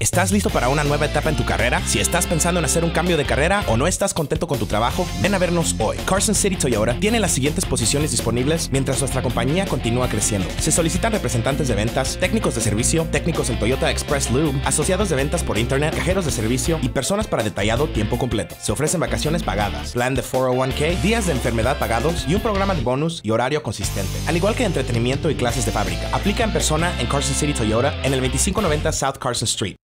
¿Estás listo para una nueva etapa en tu carrera? Si estás pensando en hacer un cambio de carrera o no estás contento con tu trabajo, ven a vernos hoy. Carson City Toyota tiene las siguientes posiciones disponibles mientras nuestra compañía continúa creciendo. Se solicitan representantes de ventas, técnicos de servicio, técnicos en Toyota Express Lube, asociados de ventas por internet, cajeros de servicio y personas para detallado tiempo completo. Se ofrecen vacaciones pagadas, plan de 401k, días de enfermedad pagados y un programa de bonus y horario consistente. Al igual que entretenimiento y clases de fábrica. Aplica en persona en Carson City Toyota en el 2590 South Carson Street.